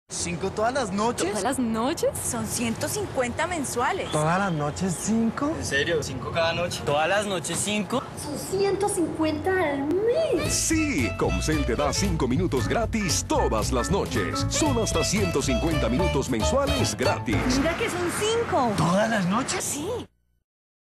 ¿5 todas las noches? ¿Todas las noches? Son 150 mensuales. ¿Todas las noches 5? ¿En serio? ¿5 cada noche? ¿Todas las noches 5? Son 150 al mes. Sí, Comcel te da 5 minutos gratis todas las noches. Son hasta 150 minutos mensuales gratis. Mira que son 5. ¿Todas las noches? Sí.